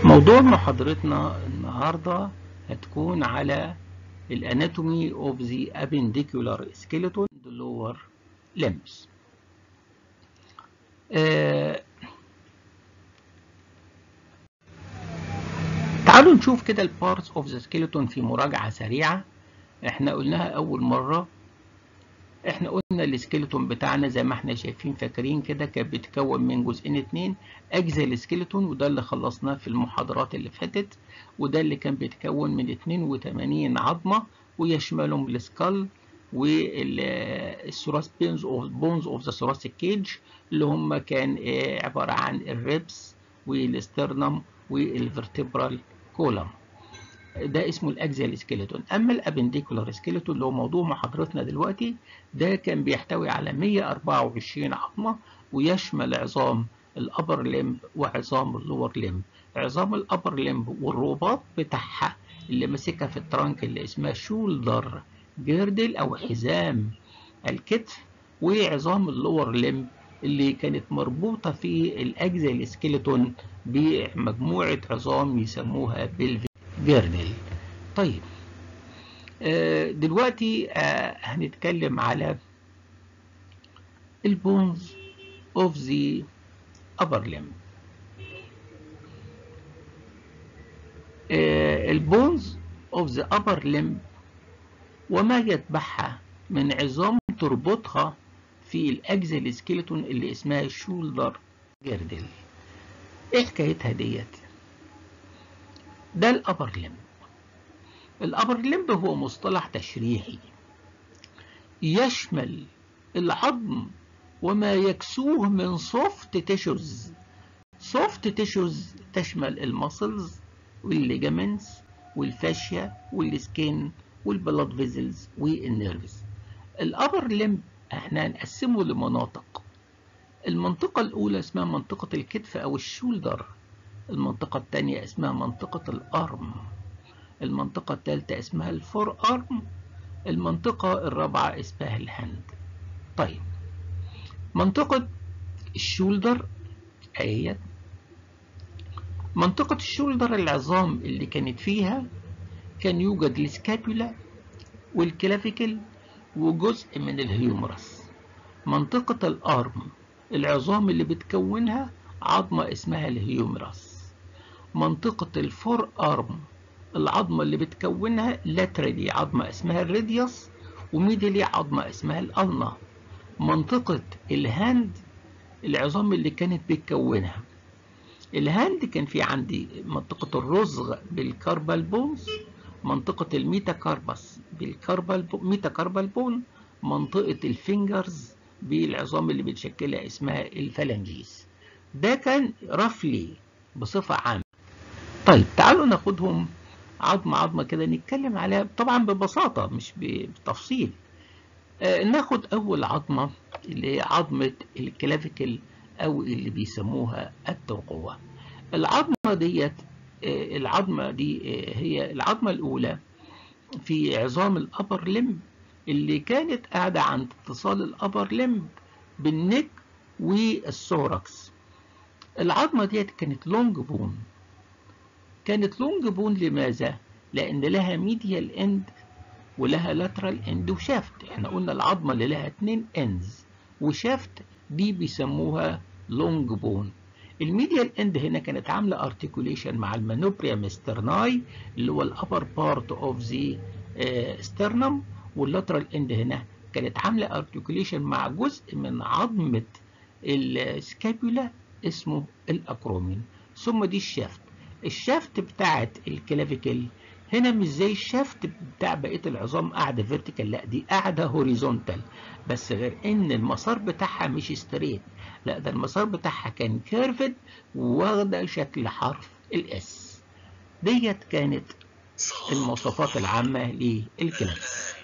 موضوع محاضرتنا النهاردة هتكون على الاناتومي of the appendicular skeleton the lower limbs. تعالوا نشوف كده البارتس of the skeleton في مراجعة سريعة. احنا قلناها اول مرة. احنا قلنا السكيلتون بتاعنا زي ما احنا شايفين فاكرين كده كان بيتكون من جزئين اتنين، اجزاء السكيلتون وده اللي خلصناه في المحاضرات اللي فاتت، وده اللي كان بيتكون من 82 عظمة ويشملهم السكال والثوراس بونز اوف ذا ثوراسيك كيج اللي هم كان عبارة عن الريبس والاسترنم والفرتبرال كولم. ده اسمه الاكزيال سكيلتون. اما الابنديكولار سكيلتون اللي هو موضوع محاضرتنا دلوقتي ده كان بيحتوي على 124 عظمه ويشمل عظام الابر ليمب وعظام اللور ليمب. عظام الابر ليمب والرباط بتاعها اللي ماسكها في الترانك اللي اسمها شولدر جيردل او حزام الكتف، وعظام اللور ليمب اللي كانت مربوطه في الاكزيال سكيلتون بمجموعه عظام يسموها بلفيك جيردل. طيب دلوقتي هنتكلم على البونز اوف ذا upper limb. البونز اوف ذا upper limb وما يتبعها من عظام تربطها في الاكزيال سكيلتون اللي اسمها شولدر جيردل. ايه حكايتها ديت؟ ده الابر ليمب. الابر ليمب هو مصطلح تشريحي يشمل العظم وما يكسوه من سوفت تيشوز. سوفت تيشوز تشمل المسلز والليجامنتس والفاشيا والسكين والبلاد فيزلز والنيرفز. الابر ليمب احنا هنقسمه لمناطق. المنطقة الأولى اسمها منطقة الكتف أو الشولدر. المنطقة الثانية اسمها منطقة الأرم. المنطقة الثالثة اسمها الفور أرم. المنطقة الرابعة اسمها الهاند. طيب منطقة الشولدر اهيت. منطقة الشولدر العظام اللي كانت فيها كان يوجد السكابولا والكلافيكل وجزء من الهيومرس. منطقة الأرم العظام اللي بتكونها عظمة اسمها الهيومرس. منطقة الفور أرم العظمة اللي بتكونها لاترالي عظمة اسمها الراديوس وميدلي عظمة اسمها الألنا. منطقة الهاند العظام اللي كانت بتكونها الهاند كان في عندي منطقة الرزغ بالكاربال بونز، منطقة الميتاكاربس ميتاكاربال بون، منطقة الفينجرز بالعظام اللي بتشكلها اسمها الفالنجيز. ده كان رفلي بصفة عامة. طيب تعالوا ناخدهم عظمة عظمة كده نتكلم عليها طبعا ببساطة مش بتفصيل. ناخد أول عظمة اللي هي عظمة الكلافيكل أو اللي بيسموها الترقوة. العظمة دي هي العظمة الأولى في عظام الأبر ليمب اللي كانت قاعدة عند اتصال الأبر ليمب بالنك والثوركس. العظمة دي كانت لونج بون. كانت لونج بون لماذا؟ لأن لها ميديال اند ولها لاترال اند وشافت. احنا قلنا العظمة اللي لها 2 اندز وشافت دي بيسموها لونج بون. الميديال اند هنا كانت عاملة ارتيكوليشن مع المانوبريم سترناي اللي هو الابر بارت اوف ذا سترنم، واللاترال اند هنا كانت عاملة ارتيكوليشن مع جزء من عظمة السكابولا اسمه الاكرومين. ثم دي الشافت. الشافت بتاعت الكلافيكل هنا مش زي الشافت بتاع بقيه العظام قاعده فيرتيكال، لا دي قاعده هوريزونتال، بس غير ان المسار بتاعها مش ستريت، لا ده المسار بتاعها كان كيرفد واخده شكل حرف الاس. ديت كانت المواصفات العامه للكلافيكل.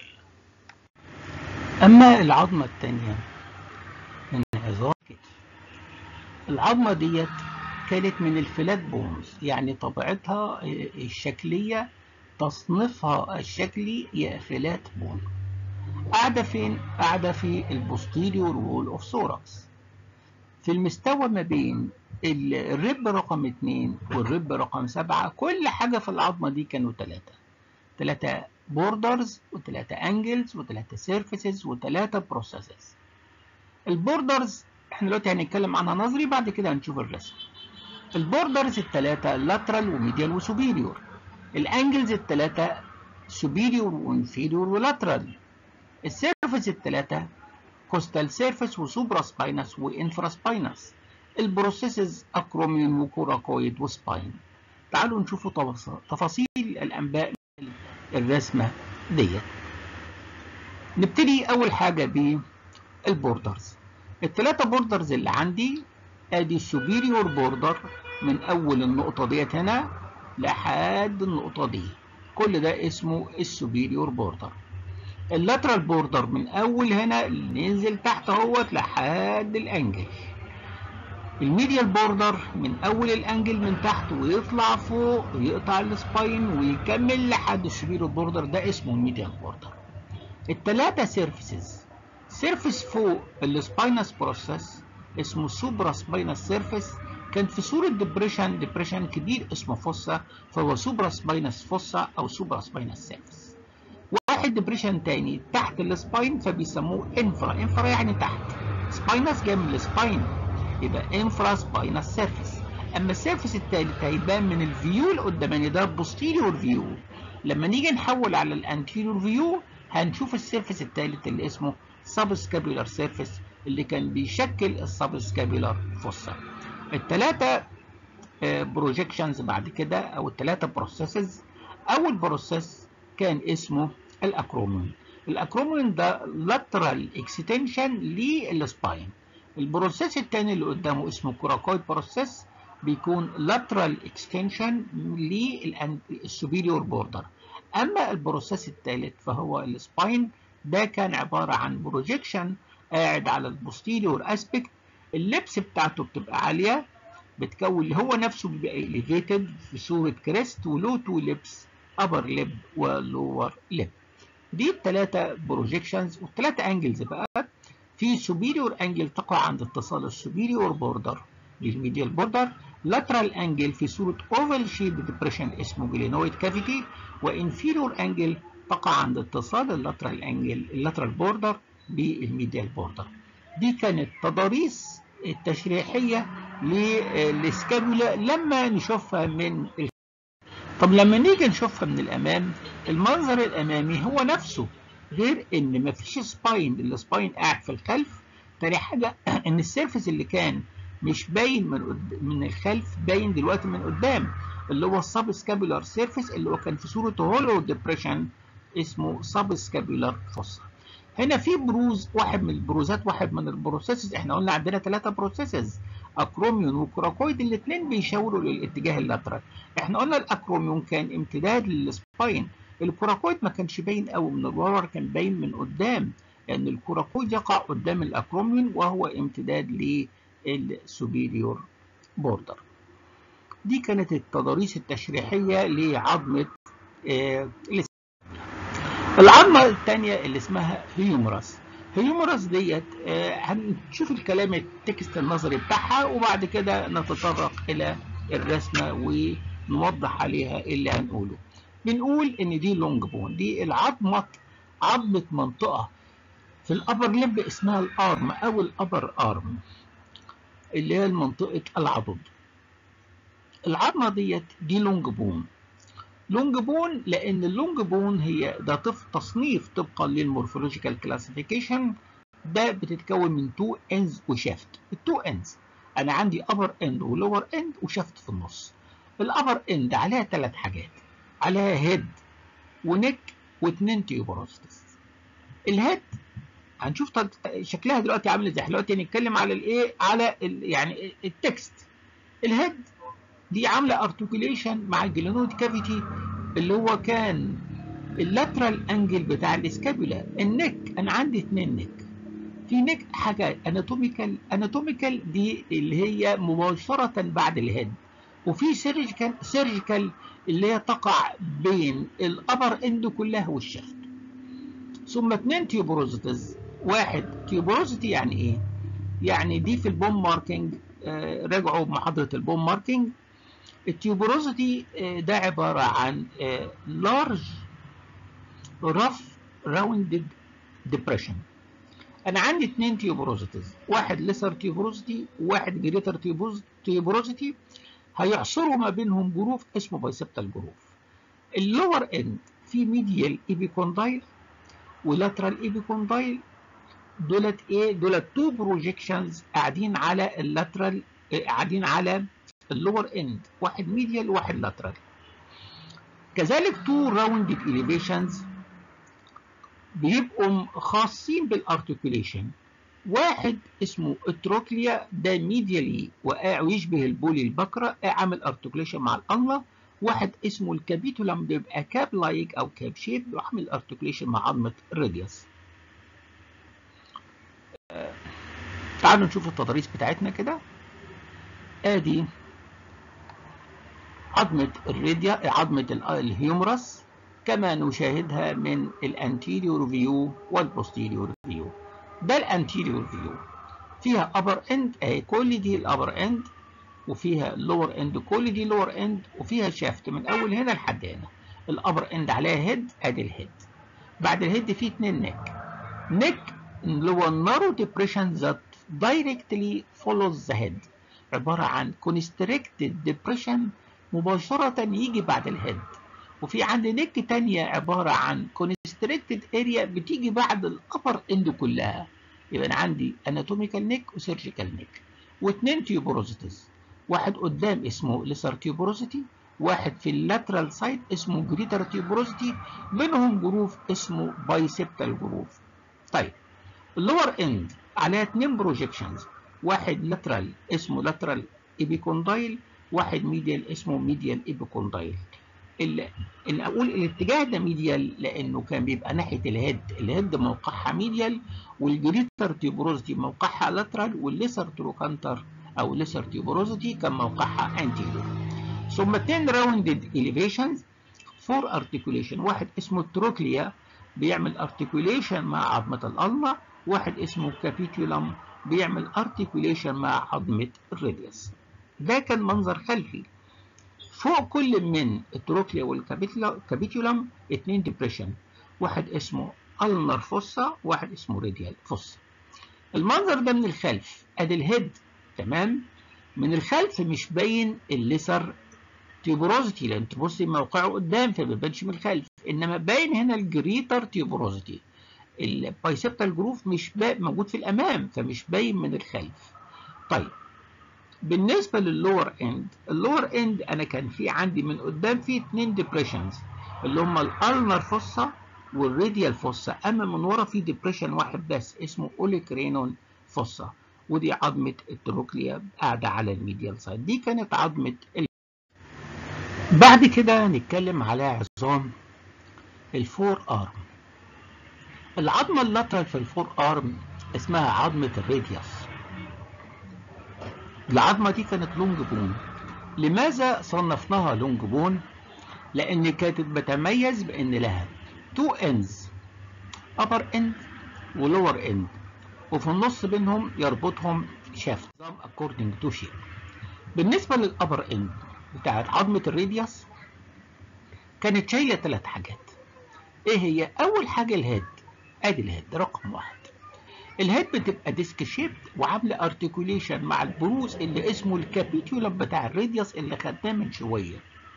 اما العظمه الثانيه من عظام الكتف، العظمه ديت كانت من الفلات بونز، يعني طبيعتها الشكليه تصنيفها الشكلي هي فلات بون. قاعدة فين؟ قاعدة في البوستيريور وول اوف ثوركس. في المستوى ما بين الرب رقم 2 والرب رقم 7 كل حاجة في العظمة دي كانوا 3 بوردرز و3 انجلز و3 سيرفيسز و3 بروسيسز. البوردرز احنا دلوقتي هنتكلم عنها نظري، بعد كده هنشوف الرسم. البوردرز الثلاثة لاترال وميديال وسوبيريور. الانجلز الثلاثة سوبيريور وانفيريور ولاترال. السيرفيس الثلاثة كوستال سيرفيس وسوبرا سباينس وانفرا سباينس. البروسيسز اكروميون وكوراكويد وسباين. تعالوا نشوفوا تفاصيل الانباء من الرسمة ديت. نبتدي اول حاجة بالبوردرز. الثلاثة بوردرز اللي عندي، ادي السوبيريور بوردر من اول النقطة ديت هنا لحد النقطة دي، كل ده اسمه السوبيريور بوردر. اللاترال بوردر من اول هنا ننزل تحت اهوت لحد الانجل. الميديال بوردر من اول الانجل من تحت ويطلع فوق ويقطع السباين ويكمل لحد السوبيريور بوردر، ده اسمه الميديال بوردر. الثلاثة سيرفيسز، سيرفيس فوق السباينس بروسيس اسمه سوبرا سباينس سيرفيس، كان في صورة ديبريشن كبير اسمه فوسا، فهو سوبرا سباينس فوسا او سوبرا سباينس سيرفيس. واحد ديبريشن تاني تحت السباين فبيسموه انفرا يعني تحت، سباينس جاي من السباين يبقى انفرا سباينس سيرفيس. اما السيرفيس التالت هيبان من الفيو القداماني ده بوستيريور فيو، لما نيجي نحول على الانتيريور فيو هنشوف السيرفيس التالت اللي اسمه سبسكابيولار سيرفيس اللي كان بيشكل السبسكابيولار فوسا. الثلاثه بروجيكشنز بعد كده او الثلاثه بروسيسز. اول بروسيس كان اسمه الاكروميون. الاكروميون ده لاترال اكستنشن للسباين. البروسيس الثاني اللي قدامه اسمه كوراكويد بروسيس، بيكون لاترال اكستنشن للسوبيريور بوردر. اما البروسيس الثالث فهو السباين، ده كان عباره عن بروجيكشن قاعد على البوستيريور اسبكت، اللبس بتاعته بتبقى عاليه، بتكون اللي هو نفسه بيبقى اليفيتد في صوره كريست ولو تو ليبس، ابر ليب ولور ليب. دي الثلاثه بروجيكشنز. والثلاثه انجلز بقى، في سوبيريور انجل تقع عند اتصال السوبيريور بوردر للميديال بوردر، لاترال انجل في صوره اوفال شيب ديبريشن اسمه جلينويد كافيتي، وانفيريور انجل تقع عند اتصال اللاترال بوردر بالميديال بوردر. دي كانت تضاريس التشريحيه للسكابولا لما نشوفها من طب لما نيجي نشوفها من الامام، المنظر الامامي هو نفسه، غير ان مفيش سباين، السباين قاعد في الخلف. تاني حاجه ان السيرفيس اللي كان مش باين من الخلف باين دلوقتي من قدام، اللي هو السبسكابيولار سيرفيس اللي هو كان في صوره هولو ديبريشن اسمه سبسكابيولار فوسا. هنا في بروز، واحد من البروزات، واحد من البروسيسز. احنا قلنا عندنا 3 بروسيسز، اكروميون وكوراكويد، الاثنين بيشاوروا للاتجاه اللاترال. احنا قلنا الاكروميون كان امتداد للسباين، الكوراكويد ما كانش باين قوي من الورا، كان باين من قدام، لان الكوراكويد يقع قدام الاكروميون وهو امتداد للسوبيريور بوردر. دي كانت التضاريس التشريحيه لعظمه العظمه الثانيه اللي اسمها هيومرس. هيومرس ديت هنشوف الكلام التكست النظري بتاعها وبعد كده نتطرق الى الرسمه ونوضح عليها اللي هنقوله. بنقول ان دي لونج بون، دي عظمه منطقه في الابر ليمب اسمها الارم او الابر ارم اللي هي منطقه العضد. العظمه دي لونج بون. لونج بون لان اللونج بون هي ده تصنيف طبقا للمورفولوجيكال كلاسيفيكيشن، ده بتتكون من 2 ends وشافت. التو ends انا عندي ابر اند ولور اند وشافت في النص. الابر اند عليها 3 حاجات، عليها هيد ونيك و2 تيوبروستس. الهيد هنشوف شكلها دلوقتي عامل ازاي، دلوقتي هنتكلم على الايه، على يعني التكست. الهيد دي عامله ارتكوليشن مع الجلينويد كافيتي اللي هو كان اللاترال انجل بتاع الاسكابولا. النك انا عندي 2 نك، في نك حاجه اناتوميكال دي اللي هي مباشره بعد الهيد، وفي سيرجيكال اللي هي تقع بين الابر اند كلها والشفت. ثم 2 تيوبروزيتيز. واحد تيوبروزيتي يعني ايه؟ يعني دي في البون ماركينج، راجعوا بمحاضرة البون ماركينج. التيوبروزيتي ده عبارة عن large rough rounded depression. انا عندي 2 تيوبروزيتيز، واحد ليسر تيوبروزيتي وواحد جريتر تيوبروزيتي، هيعصروا ما بينهم جروف اسمه بايسبتال جروف. اللور اند في ميديال ايبيكوندايل ولاترال ايبيكوندايل، دولت ايه؟ دولت 2 بروجيكشنز قاعدين على اللاترال، قاعدين على اللور اند، واحد ميديال وواحد لاترال. كذلك 2 راوندد اليفيشنز بيبقوا خاصين بالارتكوليشن، واحد اسمه التروكليا ده ميديالي ويشبه البولي البكرة، عامل ارتكوليشن مع الانلا. واحد اسمه الكابيتولم بيبقى كاب لايك او كاب شيب وعامل ارتكوليشن مع عظمة الراديوس. تعالوا نشوف التضاريس بتاعتنا كده. ادي عظمة عظمة الهيومرس كما نشاهدها من الانتيريور فيو والبوستيريور فيو. ده الانتيريور فيو، فيها ابر اند اهي، كل دي الابر اند، وفيها لور اند كل دي لور اند، وفيها شافت من اول هنا لحد هنا. الابر اند عليها هيد، ادي الهيد. بعد الهيد في 2 نيك اللي هو النارو ديبريشن ذات دايركتلي فولوز ذا هيد، عباره عن كونستريكتد ديبريشن مباشره يجي بعد الهيد. وفي عندي نيك تانية عباره عن كونستريكتد اريا بتيجي بعد الابر اند كلها. يبقى انا عندي اناتوميكال نيك وسيرجيكال نيك، و2 تيوبروزيتيز، واحد قدام اسمه ليسر تيوبروزيتي، واحد في اللاترال سايد اسمه جريتر تيوبروزيتي، بينهم جروف اسمه بايسبتال جروف. طيب اللور اند عليها 2 بروجيكشنز، واحد لاترال اسمه لاترال ايبيكوندايل، واحد ميديال اسمه ميديال ايبيكوندايل. اللي اقول الاتجاه ده ميديال لانه كان بيبقى ناحيه الهيد موقعها ميديال، والجريتر تيوبروزيتي موقعها لاترال، والليسر تروكانتر او ليسر تيوبروزيتي كان موقعها انتيريور. ثم 2 راوندد اليفيشنز فور ارتكوليشن، واحد اسمه التروكليا بيعمل ارتكوليشن مع عظمه الالما، واحد اسمه كابيتولم بيعمل ارتكوليشن مع عظمه الراديوس. ده كان منظر خلفي. فوق كل من التروكليا والكابيتولم 2 ديبريشن، واحد اسمه النر فوسا، واحد اسمه راديال فوسا. المنظر ده من الخلف، ادي الهيد تمام. من الخلف مش باين الليسر تيوبروزيتي لان تبصي موقعه قدام فما بيبانش من الخلف، انما باين هنا الجريتر تيوبروزيتي. البايسبتال جروف مش موجود في الامام فمش باين من الخلف. طيب بالنسبه لللور اند، اللور اند انا كان في عندي من قدام في 2 ديبريشنز اللي هم الالنر فوسا والراديال فوسا، اما من ورا في ديبريشن واحد بس اسمه اوليكرينون فوسا، ودي عظمه التروكليا قاعده على الميديال سايد. دي كانت عظمه بعد كده نتكلم على عظام الفور ارم. العظمه اللاترال في الفور ارم اسمها عظمه الراديوس. العظمه دي كانت لونج بون. لماذا صنفناها لونج بون؟ لان كانت بتميز بان لها 2 ends، upper end ولور end، وفي النص بينهم يربطهم شافت according to shape. بالنسبه للابر اند بتاعت عظمه الراديوس كانت شايله 3 حاجات. ايه هي؟ اول حاجه الهيد، ادي الهيد رقم 1. الهيد بتبقى ديسك شيبت وعامله ارتكوليشن مع البروز اللي اسمه الكابيتولم بتاع الراديوس اللي خدناه من شويه.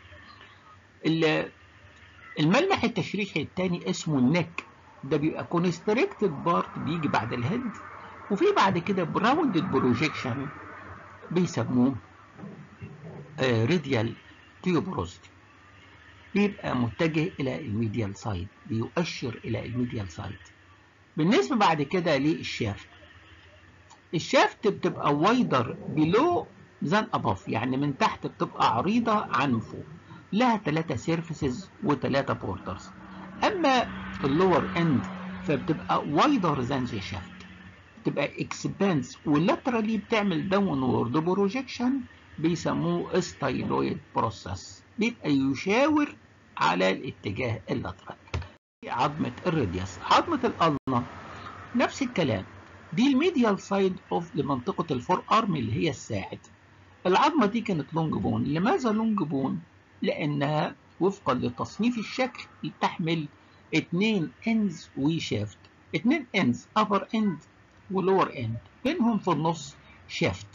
الملمح التشريحي الثاني اسمه النك، ده بيبقى كونستريكتد بارت بيجي بعد الهيد، وفي بعد كده براوندد بروجيكشن بيسموه راديال تيوبروزيتي، بيبقى متجه الى الميديال سايد، بيؤشر الى الميديال سايد. بالنسبه بعد كده للشافت، الشافت بتبقى وايدر بيلو ذان اباف، يعني من تحت بتبقى عريضه عن فوق، لها 3 سيرفيسز و3 بوردرز. اما اللور اند فبتبقى وايدر ذان ذا شافت، بتبقى اكسبانس ولاترالي بتعمل داون وورد بروجيكشن بيسموه ستايلويد بروسس، بيبقى يشاور على الاتجاه اللاترال. عظمه الراديوس، عظمه الالنا نفس الكلام، دي الميديال سايد اوف لمنطقة الفور ارم اللي هي الساعد. العظمة دي كانت لونج بون. لماذا لونج بون؟ لأنها وفقا لتصنيف الشكل تحمل 2 ends وشافت. 2 ends upper end ولور end، بينهم في النص شافت.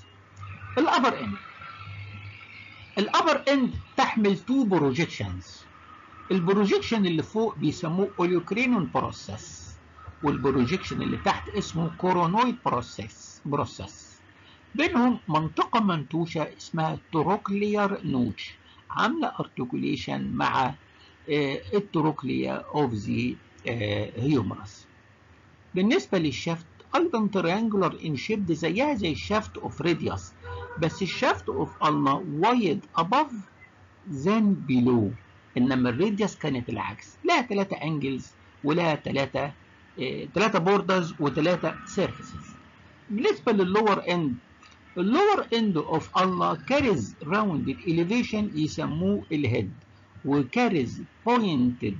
الأبر end تحمل 2 projections. البروجيكشن اللي فوق بيسموه اوليوكرينون بروسيس، والبروجيكشن اللي تحت اسمه كورونويد بروسيس. بينهم منطقة منتوشة اسمها تروكليار نوتش، عاملة ارتكوليشن مع التروكليا اوف ذا هيومرس. بالنسبة للشافت ايضا تريانجولار ان شيب زيها زي الشافت اوف ريديوس، بس الشافت اوف النا وايد اباف ذان بيلو، انما الريديوس كانت العكس، لها 3 انجلز ولها 3 بوردرز و3 سيرفيسز. بالنسبة لللور اند، اللور اند اوف الله كاريز راوندد elevation يسموه الهيد، وكاريز بوينتد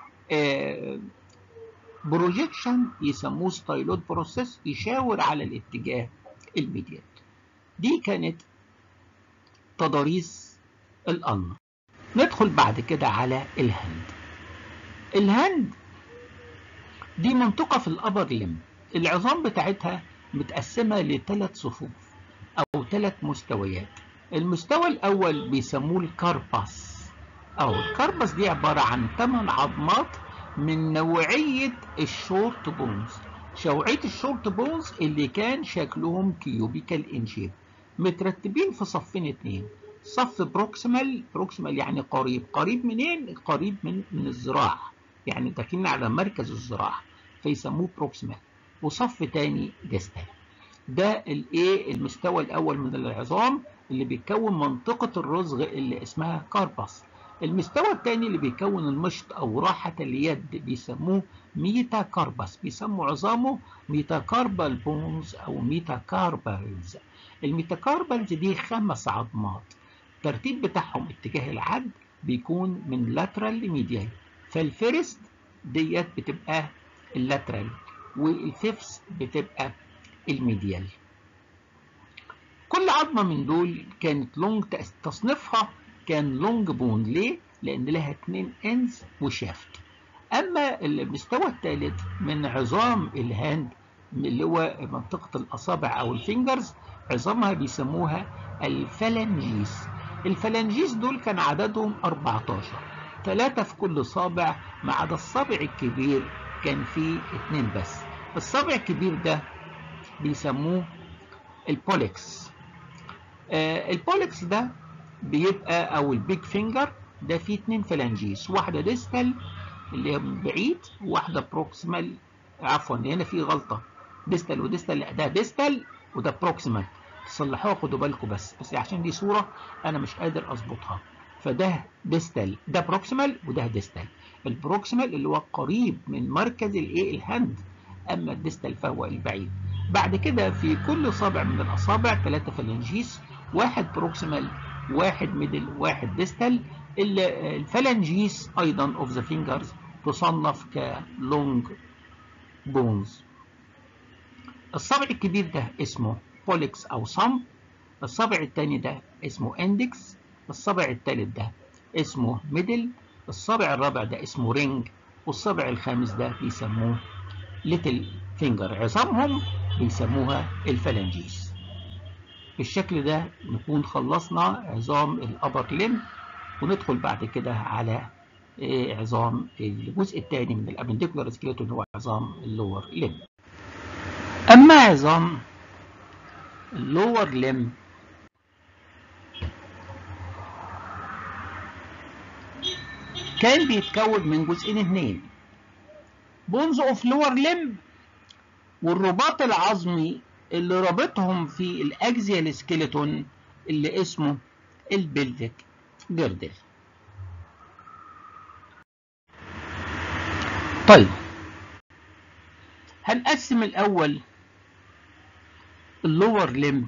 بروجيكشن يسموه ستايلود بروسيس، يشاور على الاتجاه الميديال. دي كانت تضاريس الالنا. ندخل بعد كده على الهند. الهند دي منطقة في الأبر لم، العظام بتاعتها متقسمة ل3 صفوف أو 3 مستويات. المستوى الأول بيسموه الكارباس، أو الكارباس دي عبارة عن 8 عظمات من نوعية الشورت بونز. نوعية الشورت بونز اللي كان شكلهم كيوبيكال انشيب، مترتبين في صفين 2. صف بروكسيمال يعني قريب منين؟ قريب من الذراع، يعني داخلين على مركز الذراع فيسموه بروكسيمال، وصف تاني ديستال. ده الايه المستوى الاول من العظام اللي بيكون منطقة الرزغ اللي اسمها كارباس. المستوى الثاني اللي بيكون المشط او راحة اليد بيسموه ميتا كارباس، بيسموا عظامه ميتاكاربال بونز او ميتاكاربالز. الميتاكاربالز دي 5 عظمات، الترتيب بتاعهم اتجاه العد بيكون من لاترال لميديال، فالفيرست ديت بتبقى اللاترال والفيفث بتبقى الميديال. كل عظمة من دول كانت لونج، تصنيفها كان لونج بون. ليه؟ لأن لها 2 انز وشافت. أما المستوى الثالث من عظام الهاند اللي هو منطقة الأصابع أو الفينجرز، عظامها بيسموها الفالنجيس. الفالنجيس دول كان عددهم 14، 3 في كل صابع، ما عدا الصابع الكبير كان فيه 2 بس. الصابع الكبير ده بيسموه البوليكس. البوليكس ده بيبقى او البيج فينجر ده فيه 2 فلانجيس، واحده ديستال اللي هي بعيد، وواحده بروكسيمال. عفوا هنا في غلطه، ديستال وديستال، لا ده ديستال وده بروكسيمال، تصلحوها خدوا بالكم بس عشان دي صوره انا مش قادر اظبطها. فده ديستال، ده بروكسيمال وده ديستال. البروكسيمال اللي هو قريب من مركز الايه الهاند، اما الديستال فهو البعيد. بعد كده في كل صابع من الأصابع 3 فلانجيس، 1 بروكسيمال، 1 ميدل، 1 ديستال. الفلانجيس أيضا اوف ذا فينجرز تصنف كلونج بونز. الصابع الكبير ده اسمه بوليكس أو صمب، الصابع الثاني ده اسمه اندكس، الصابع الثالث ده اسمه ميدل، الصابع الرابع ده اسمه رينج، والصابع الخامس ده بيسموه ليتل فينجر. عظامهم بيسموها الفلانجيس. بالشكل ده نكون خلصنا عظام الأبر لم، وندخل بعد كده على عظام الجزء الثاني من الابنديكولار سكيلتون، هو عظام اللور لم. أما عظام اللور لم كان بيتكون من جزئين 2، بونز اوف لور لم والرباط العظمي اللي رابطهم في الاكزيال سكيلتون اللي اسمه البلفيك جردل. طيب هنقسم الاول اللور لم،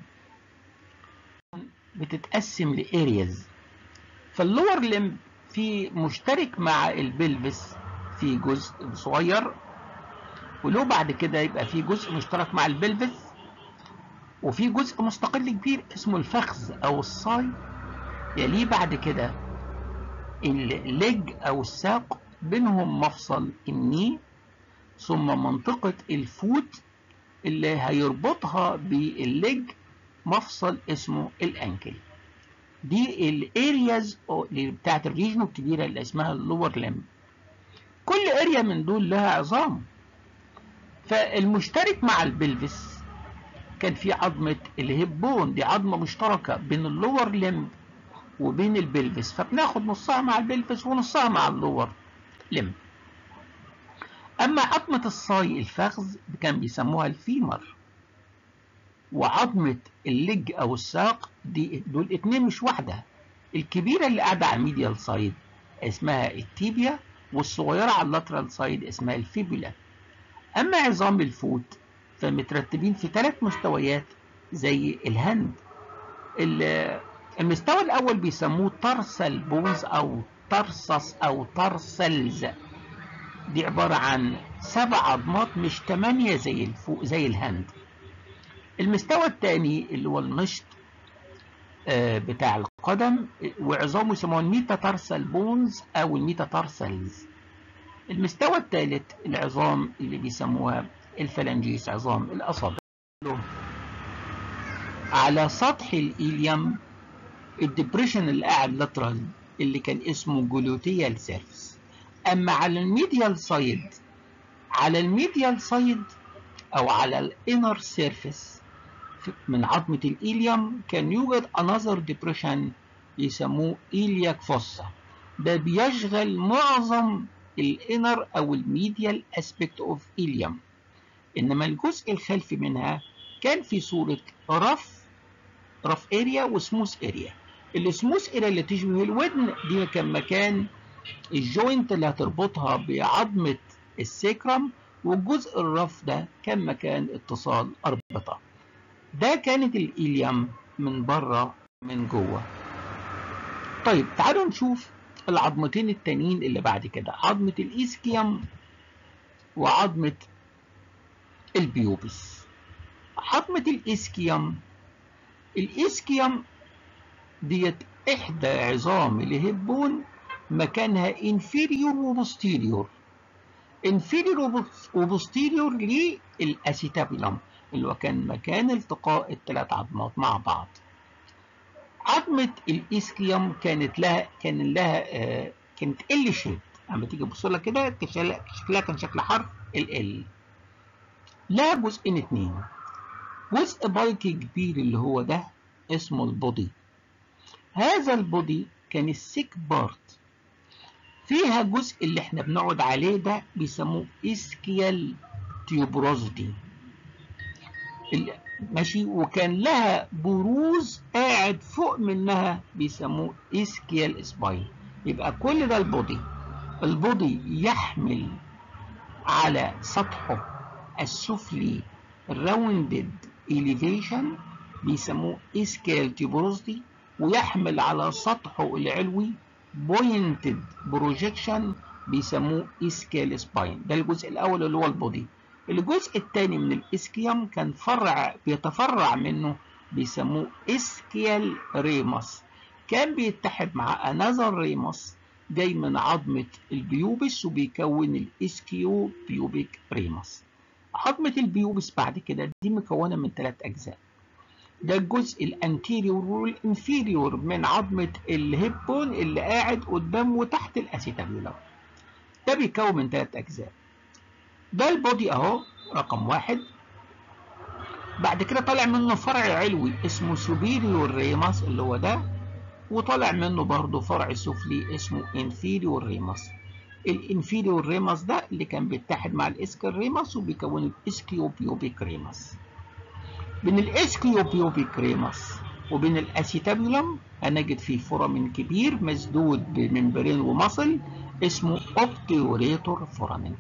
بتتقسم لارياز. فاللور لم في مشترك مع البلفس في جزء صغير وله بعد كده يبقى في جزء مشترك مع البلفس، وفي جزء مستقل كبير اسمه الفخذ او الصاي. يليه بعد كده الليج او الساق، بينهم مفصل الني، ثم منطقة الفوت اللي هيربطها بالليج مفصل اسمه الانكل. دي الارياز بتاعت الريجن الكبيرة اللي اسمها اللور ليم. كل اريا من دول لها عظام. فالمشترك مع البلفس كان في عظمة الهيب بون، دي عظمة مشتركة بين اللور ليم وبين البلفس، فبناخد نصها مع البلفس ونصها مع اللور ليم. اما عظمة الصاي الفخذ كان بيسموها الفيمر، وعظمة الليج او الساق دول اتنين مش واحدة. الكبيرة اللي قاعدة على الميديال سايد اسمها التيبيا، والصغيرة على اللاترال سايد اسمها الفيبولا. اما عظام الفوت فمترتبين في 3 مستويات زي الهند. المستوى الاول بيسموه ترسل بونز او ترسس او ترسلز، دي عبارة عن 7 عظمات مش 8 زي الهند. المستوى الثاني اللي هو المشط بتاع القدم، وعظامه يسموه الميتاتارسال بونز او الميتاتارسلز. المستوى الثالث العظام اللي بيسموها الفلانجيس، عظام الاصابع. على سطح الإيليوم الدبريشن اللي قاعد لاترال اللي كان اسمه جلوتيال سيرفس. اما على الميديال سايد او على الانر سيرفيس من عظمة الإيليوم كان يوجد another depression يسموه إيلياك فوسا، ده بيشغل معظم الانر او الميديال اسبكت اوف إيليوم. انما الجزء الخلفي منها كان في صورة رف اريا وسموث اريا. السموث اريا اللي تشبه الودن دي كان مكان الجوينت اللي هتربطها بعظمة السيكرم، والجزء الرف ده كان مكان اتصال أربطة. ده كانت الإيليوم من بره من جوه. طيب تعالوا نشوف العظمتين التانيين اللي بعد كده، عظمة الإيسكيوم وعظمة البيوبس. عظمة الإيسكيوم ديت إحدى عظام الهيب بون، مكانها inferior وبوستيريور. inferior وبوستيريور للأسيتابيلم اللي هو كان مكان التقاء ال3 عظمات مع بعض. عظمة الإسكيوم كانت ال شيب، اما تيجي تبص لها كده شكلها كان شكل حرف ال. لها جزئين 2، جزء بايكي كبير اللي هو ده اسمه البودي. هذا البودي كان السيك بارت، فيها جزء اللي احنا بنقعد عليه ده بيسموه اسكيال تيوبروزيتي ماشي، وكان لها بروز قاعد فوق منها بيسموه اسكيال سباين. يبقى كل ده البودي يحمل على سطحه السفلي راوندد إليفيشن بيسموه اسكيال تيوبروزيتي، ويحمل على سطحه العلوي بوينتد بروجيكشن بيسموه اسكيال سباين. ده الجزء الاول اللي هو البودي. الجزء الثاني من الاسكيوم كان بيتفرع منه بيسموه اسكيال ريمس، كان بيتحد مع انذر ريمس جاي من عظمة البيوبس وبيكون الاسكيو بيوبيك ريمس. عظمة البيوبس بعد كده دي مكونة من 3 أجزاء، ده الجزء الانتيريور والانفيريور من عظمة الهيب بون اللي قاعد قدام وتحت الاسيتابيولم، ده بيكون من 3 أجزاء. ده البودي اهو رقم 1. بعد كده طالع منه فرع علوي اسمه سوبيريور ريمس اللي هو ده، وطالع منه برضه فرع سفلي اسمه انفيريور ريمس. الانفيريور ريمس ده اللي كان بيتحد مع الاسكال ريمس وبيكون الاسكيوبيوبيك ريمس. بين الاسكيوبيوبيك ريمس وبين الاسيتابيولم هنجد فيه فورامين كبير مسدود بممبرين ومصل اسمه اوبتيوريتور فورامين.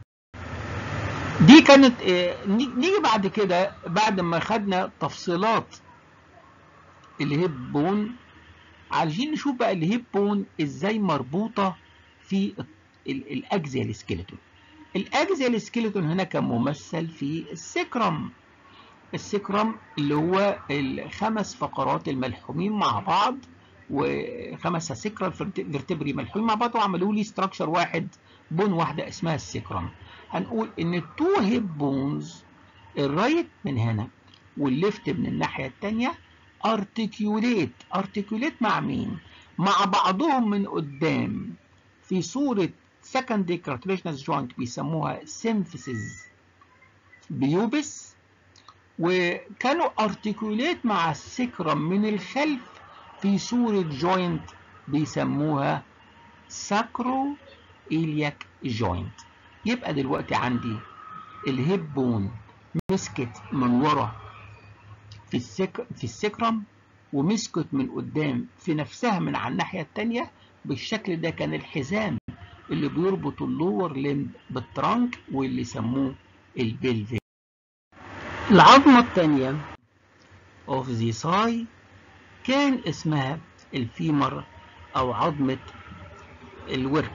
دي كانت نيجي بعد كده بعد ما خدنا تفصيلات الهيب بون، عايزين نشوف بقى الهيب بون ازاي مربوطه في الاجزاء السكيلتون. الاكزيال سكيلتون هنا كان ممثل في السكرم. السكرم اللي هو الخمس فقرات الملحومين مع بعض، وخمسة سكرال فيرتبري ملحومين مع بعض وعملوا لي ستراكشر واحد، بون واحدة اسمها السكرم. هنقول ان التو هيب بونز، الرايت من هنا والليفت من الناحية التانية، ارتكيوليت مع مين؟ مع بعضهم من قدام في صورة secondary cartilaginous joint بيسموها symphysis بيوبس، وكانوا ارتكيوليت مع السكرم من الخلف في صورة جوينت بيسموها ساكرو إلياك جوينت. يبقى دلوقتي عندي الهيب بون مسكت من ورا في السكرم، ومسكت من قدام في نفسها من على الناحية التانية. بالشكل ده كان الحزام اللي بيربط اللور لمب بالترانك واللي سموه البلفيك. العظمة التانية of the thigh كان اسمها الفيمر أو عظمة الورك.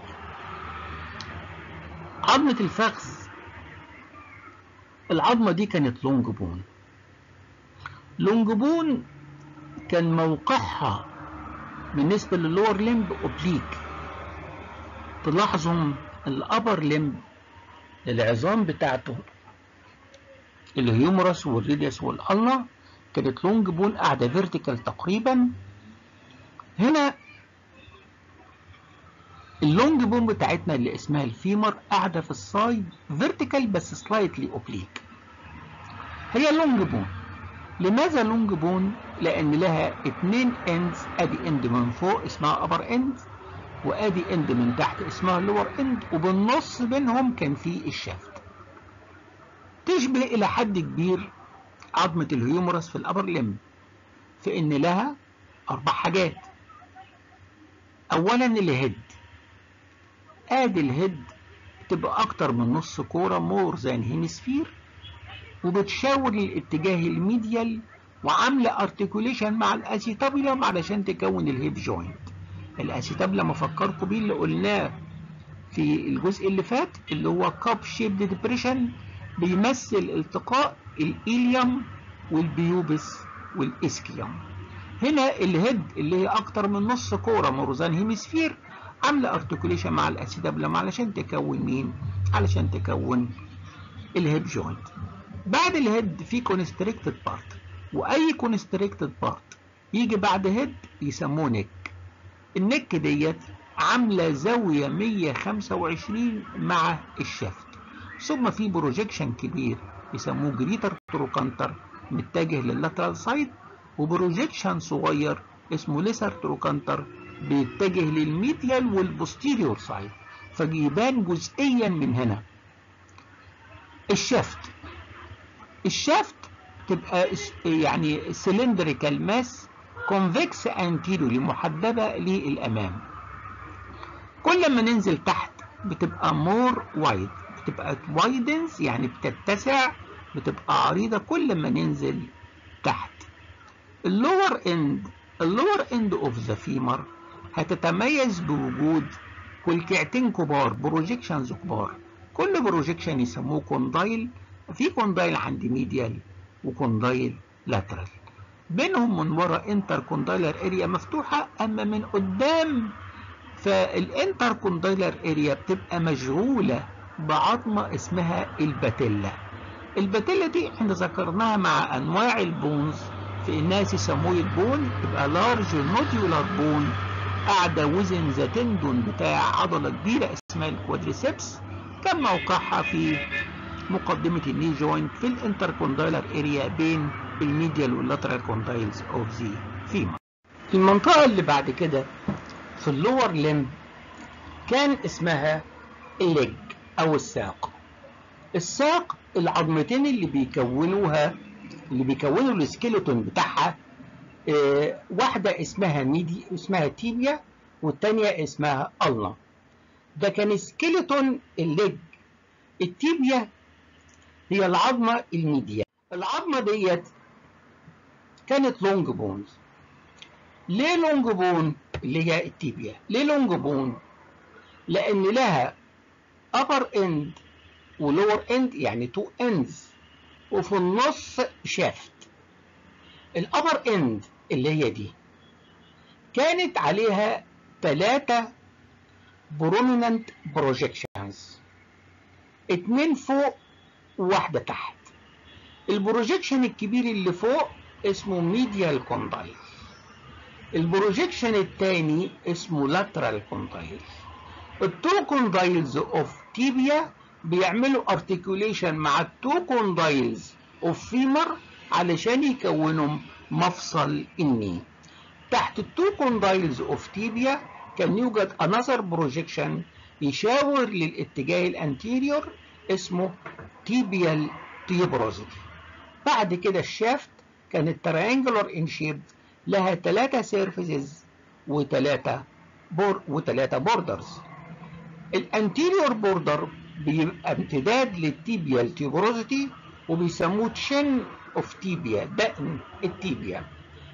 عظمة الفخذ، العظمة دي كانت لونج بون. لونج بون كان موقعها بالنسبة للور لمب اوبليك. تلاحظوا الابر لمب العظام بتاعته الهيومرس والريديوس والالنا كانت لونج بون قاعدة فيرتيكال تقريبا. هنا اللونج بون بتاعتنا اللي اسمها الفيمر قاعدة في السايد فيرتيكال بس سلايتلي اوبليك. هي لونج بون. لماذا لونج بون؟ لأن لها اتنين اندز، ادي اند من فوق اسمها ابر اند، وادي اند من تحت اسمها لور اند، وبالنص بينهم كان في الشافت. تشبه الى حد كبير عظمة الهيومرس في الابر لمب في ان لها 4 حاجات. اولا الهيد، ادي الهيد بتبقى اكتر من نص كورة مور ذان هيمسفير، وبتشاور الاتجاه الميديال وعامله ارتكوليشن مع الاسيتابيلم علشان تكون الهيب جوينت. الاسيتابيلم افكركم بيه اللي قلناه في الجزء اللي فات، اللي هو كاب شيبد ديبريشن، بيمثل التقاء الإيليوم والبيوبس والإسكيوم. هنا الهيد اللي هي اكتر من نص كوره مورزان هيمسفير عامله ارتكوليشن مع الاسيتابيلم علشان تكون مين؟ علشان تكون الهيب جوينت. بعد الهيد في كونستريكتد بارت، واي كونستريكتد بارت يجي بعد هيد يسموه نيك. النيك ديت عامله زاويه 125 مع الشافت، ثم في بروجيكشن كبير يسموه جريتر تروكانتر متجه لللاترال سايد، وبروجيكشن صغير اسمه ليسر تروكانتر بيتجه للميديال والبوستيريور سايد، فيبان جزئيا من هنا. الشافت تبقى يعني سلندريكال ماس كونفكس انتيريوري محدبه للامام. كل ما ننزل تحت بتبقى مور وايد، بتبقى وايدنز يعني بتتسع، بتبقى عريضه كل ما ننزل تحت. اللور اند اوف ذا فيمر هتتميز بوجود كلكعتين كبار، بروجيكشنز كبار. كل بروجيكشن يسموه كوندايل. في كوندايل عند ميديال وكوندايل لاترال، بينهم من ورا انتر كوندايلر اريا مفتوحه، اما من قدام فالانتر كوندايلر اريا بتبقى مشغوله بعظمه اسمها الباتيلا. الباتيلا دي احنا ذكرناها مع انواع البونز في انها سيسامويد بون، تبقى لارج نوديولار بون قاعده وزن ذا تندون بتاع عضله كبيره اسمها الكوادريسبس، كان موقعها في مقدمه الني جوينت في الانتر كوندايلر اريا بين الميديال واللاترال كوندايلز اوف ذا فيمر. المنطقه اللي بعد كده في اللور لمب كان اسمها الليج او الساق. الساق العظمتين اللي بيكونوا السكيلتون بتاعها، واحده اسمها تيبيا، والتانيه اسمها النا. ده كان سكيلتون الليج. التيبيا هي العظمه الميديا. العظمه ديت كانت لونج بونز. ليه لونج بون اللي هي التيبيا؟ ليه لونج بون؟ لان لها upper end ولور اند يعني تو اندز، وفي النص شافت. الابر اند اللي هي دي كانت عليها 3 بروميننت بروجيكشنز، 2 فوق وواحدة تحت. البروجيكشن الكبير اللي فوق اسمه ميديال كوندايل، البروجيكشن الثاني اسمه لاترال كوندايل. التو كوندايلز اوف تيبيا بيعملوا ارتكوليشن مع التو كوندايلز اوف فيمر علشان يكونوا مفصل الني. تحت التو كوندايلز اوف تيبيا كان يوجد انذر بروجيكشن يشاور للاتجاه الانتيريور اسمه تيبيال تيبروزيتي. بعد كده الشافت كانت تريانجلر ان شيب، لها 3 سيرفيسز وثلاثة بوردرز. الانتيريور بوردر بيبقى امتداد للتيبيال تيبروزيتي وبيسموه تشين اوف تيبيا، دقن التيبيا.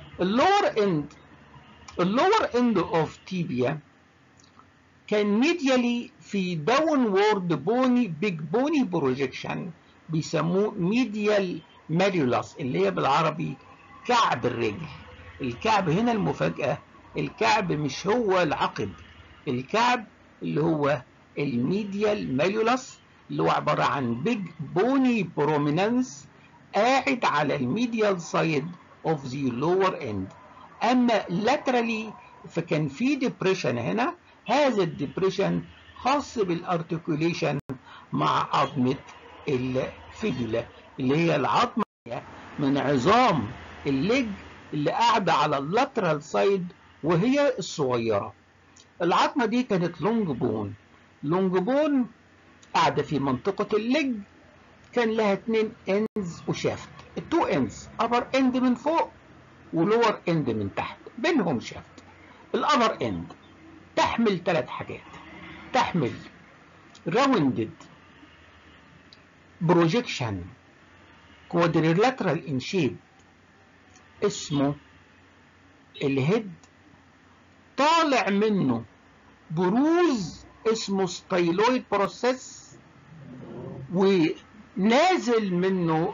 اللور اند اوف تيبيا كان ميديالي في داون وورد بوني بيج بوني بروجيكشن بيسموه ميديال ماليولاس، اللي هي بالعربي كعب الرجل. الكعب هنا المفاجأة، الكعب مش هو العقب، الكعب اللي هو الميديال ماليولاس اللي هو عبارة عن بيج بوني برومينانس قاعد على الميديال سايد اوف ذا لور اند. اما لاترالي فكان في ديبريشن هنا، هذا الديبريشن خاص بالارتكوليشن مع عظمة الفيبولا اللي هي العظمة من عظام الليج اللي قاعدة على اللاترال سايد وهي الصغيرة. العظمة دي كانت لونج بون، لونج بون قاعدة في منطقة الليج، كان لها 2 اندز وشافت. التو اندز ابر اند من فوق ولور اند من تحت، بينهم شافت. الابر اند تحمل 3 حاجات، تحمل راوندد بروجيكشن كوادريلاترال ان شيب اسمه الهيد، طالع منه بروز اسمه ستايلويد بروسيس، ونازل منه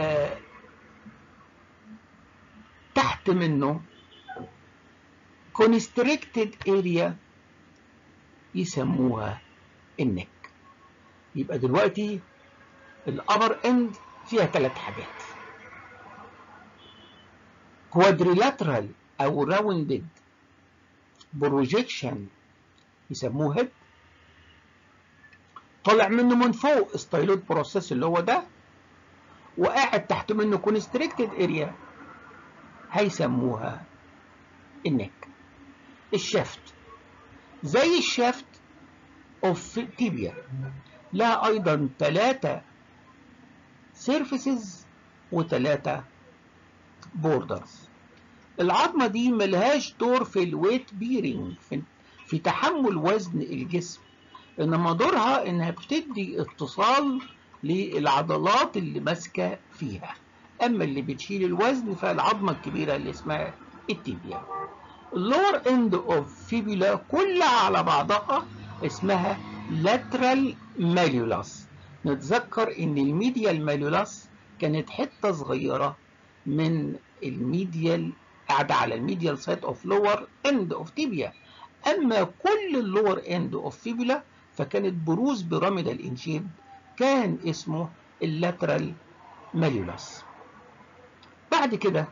تحت منه كونستريكتد اريا يسموها النك. يبقى دلوقتي الابر اند فيها 3 حاجات، كوادريلاترال او راوندد بروجيكشن يسموه هيد، طالع منه من فوق ستايلويد بروسيس اللي هو ده، وقاعد تحت منه كونستريكتد اريا هيسموها النك. الشافت زي الشافت اوف تيبيا لها ايضا 3 سيرفيسز و3 بوردرز. العظمة دي ملهاش دور في الويت بيرنج، في تحمل وزن الجسم، انما دورها انها بتدي اتصال للعضلات اللي ماسكة فيها. اما اللي بتشيل الوزن فالعظمة الكبيرة اللي اسمها التيبيا. اللور اند اوف فيبولا كلها على بعضها اسمها لاترال ماليولاس. نتذكر ان الميديال ماليولاس كانت حتة صغيرة من الميديال قاعدة على الميديال سايد اوف لور اند اوف تيبيا. اما كل اللور اند اوف فيبولا فكانت بروز بيراميدال انشيب كان اسمه اللاترال ماليولاس. بعد كده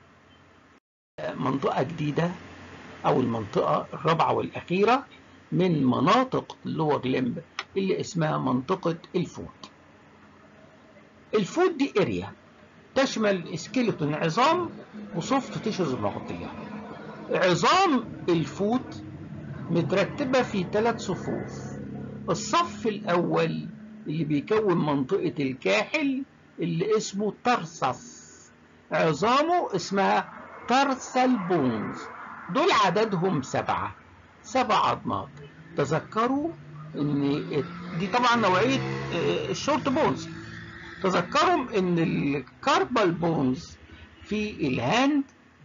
منطقة جديدة او المنطقة الرابعة والاخيرة من مناطق اللور لمب اللي اسمها منطقة الفوت. الفوت دي اريا تشمل سكيلتون عظام وسوفت تيشوز مغطية. عظام الفوت مترتبة في 3 صفوف. الصف الاول اللي بيكون منطقة الكاحل اللي اسمه ترسس، عظامه اسمها ترسال بونز، دول عددهم 7 عظمات. تذكروا ان دي طبعا نوعية الشورت بونز. تذكروا ان الكاربال بونز في الهاند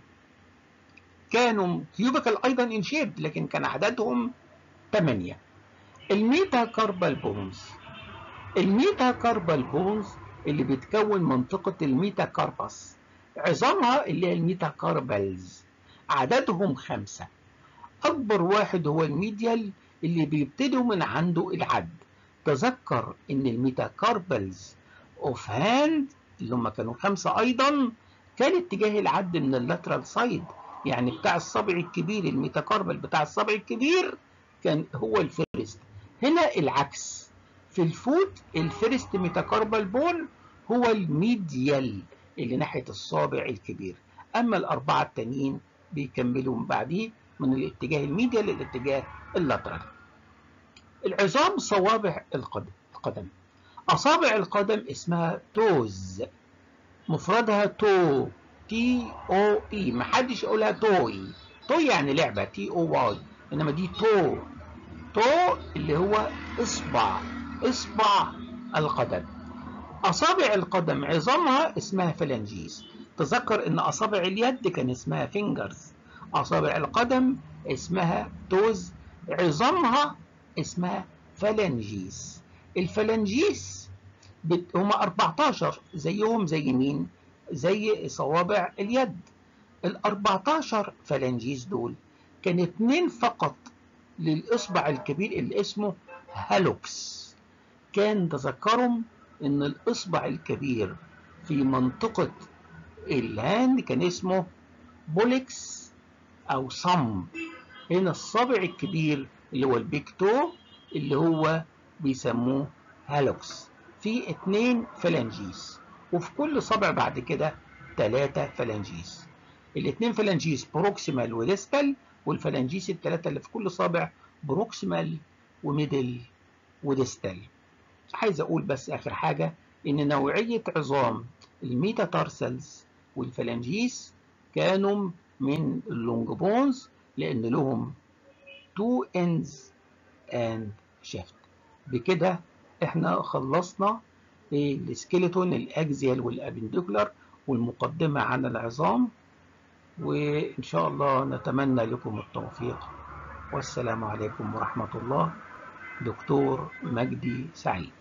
كانوا كيوبيكال ايضا ان شيب لكن كان عددهم 8. الميتا كاربال بونز الميتاكاربال بونز اللي بتكون منطقة الميتاكاربس عظامها اللي هي الميتاكاربلز عددهم 5. أكبر واحد هو الميديال اللي بيبتدوا من عنده العد. تذكر إن الميتاكاربلز أوف هاند اللي هم كانوا 5 أيضا كان اتجاه العد من اللاترال سايد، يعني بتاع الصبع الكبير الميتاكاربل بتاع الصبع الكبير كان هو الفيرست. هنا العكس، في الفوت الفيرست ميتاكاربال بون هو الميديال اللي ناحية الصابع الكبير، أما الأربعة التانيين بيكملوا من بعديه من الاتجاه الميديال للاتجاه اللاترال. العظام صوابع القدم. أصابع القدم اسمها توز، مفردها تو، تي او اي، محدش يقولها توي. توي يعني لعبة، تي او واي، انما دي تو. تو اللي هو اصبع، اصبع القدم. اصابع القدم عظامها اسمها فلانجيز. تذكر ان اصابع اليد كان اسمها فينجرز، اصابع القدم اسمها توز، عظامها اسمها فلانجيز. الفلانجيز هما 14 زيهم زي مين؟ زي صوابع اليد. ال 14 فلانجيز دول كان 2 فقط للإصبع الكبير اللي اسمه هالوكس. كان تذكرهم إن الإصبع الكبير في منطقة الهاند كان اسمه بوليكس أو صم. هنا الصابع الكبير اللي هو البيك تو اللي هو بيسموه هالوكس، في 2 فلانجيز، وفي كل صابع بعد كده 3 فلانجيز. ال2 فلانجيز بروكسيمال وديستال، والفلانجيز ال3 اللي في كل صابع بروكسيمال وميدل وديستال. عايز اقول بس اخر حاجة ان نوعية عظام الميتاتارسلز والفلانجيز كانوا من اللونج بونز لان لهم 2 ends and shaft. بكده احنا خلصنا السكيلتون الاكزيال والابنديكولار والمقدمة عن العظام، وان شاء الله نتمنى لكم التوفيق، والسلام عليكم ورحمة الله. دكتور مجدي سعيد.